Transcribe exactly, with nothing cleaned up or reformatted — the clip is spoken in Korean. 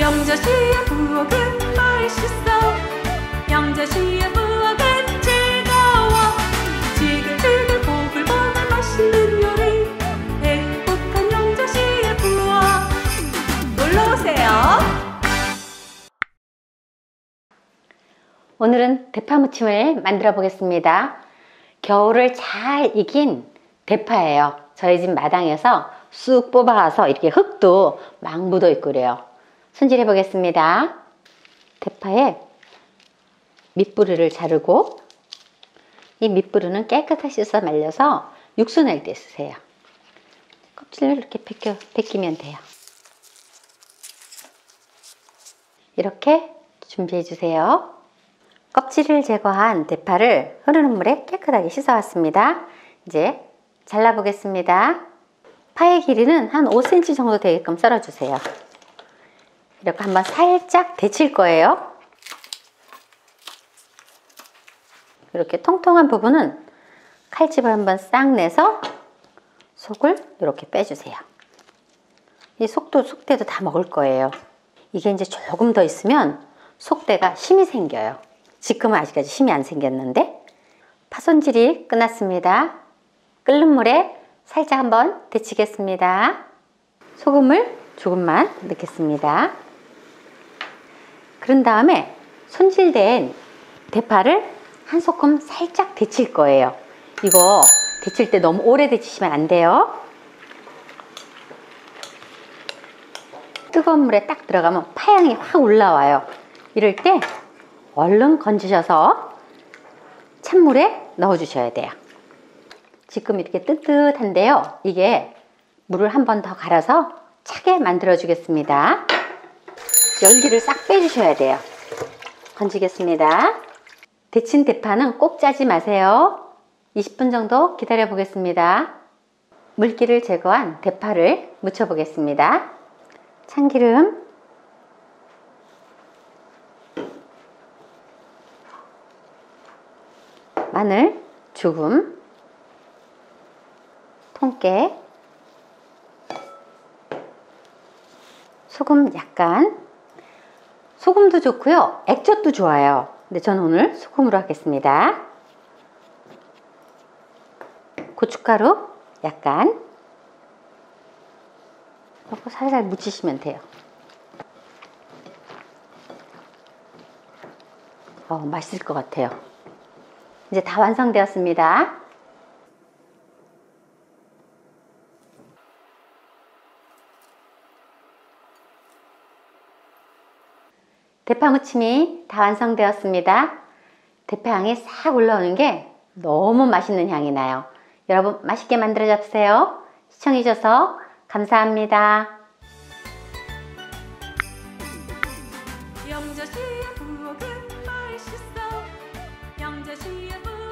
영자씨의 부엌은 맛있어. 영자씨의 부엌은 즐거워. 지글지글 보글보글 맛있는 요리, 행복한 영자씨의 부엌. 놀러오세요. 오늘은 대파무침을 만들어 보겠습니다. 겨울을 잘 이긴 대파예요. 저희 집 마당에서 쑥 뽑아와서 이렇게 흙도 막 묻어 있고 그래요. 손질해 보겠습니다. 대파에 밑부리를 자르고, 이 밑부리는 깨끗하게 씻어 말려서 육수 낼 때 쓰세요. 껍질을 이렇게 벗겨, 벗기면 돼요. 이렇게 준비해 주세요. 껍질을 제거한 대파를 흐르는 물에 깨끗하게 씻어 왔습니다. 이제 잘라 보겠습니다. 파의 길이는 한 오 센티미터 정도 되게끔 썰어 주세요. 이렇게 한번 살짝 데칠 거예요. 이렇게 통통한 부분은 칼집을 한번 싹 내서 속을 이렇게 빼주세요. 이 속도, 속대도 다 먹을 거예요. 이게 이제 조금 더 있으면 속대가 힘이 생겨요. 지금은 아직까지 힘이 안 생겼는데. 파손질이 끝났습니다. 끓는 물에 살짝 한번 데치겠습니다. 소금을 조금만 넣겠습니다. 그런 다음에 손질된 대파를 한 소끔 살짝 데칠 거예요. 이거 데칠 때 너무 오래 데치시면 안 돼요. 뜨거운 물에 딱 들어가면 파향이 확 올라와요. 이럴 때 얼른 건지셔서 찬물에 넣어 주셔야 돼요. 지금 이렇게 뜨뜻한데요, 이게 물을 한 번 더 갈아서 차게 만들어 주겠습니다. 열기를 싹 빼주셔야 돼요. 건지겠습니다. 데친 대파는 꼭 짜지 마세요. 이십 분 정도 기다려 보겠습니다. 물기를 제거한 대파를 무쳐 보겠습니다. 참기름, 마늘 조금, 통깨, 소금 약간. 소금도 좋고요, 액젓도 좋아요. 근데 저는 오늘 소금으로 하겠습니다. 고춧가루 약간 넣고 살살 묻히시면 돼요. 어, 맛있을 것 같아요. 이제 다 완성되었습니다. 대파 무침이 다 완성되었습니다. 대파 향이 싹 올라오는 게 너무 맛있는 향이 나요. 여러분 맛있게 만들어 잡으세요. 시청해 주셔서 감사합니다. 영자씨의 부엌은 맛있어. 영자씨의 부엌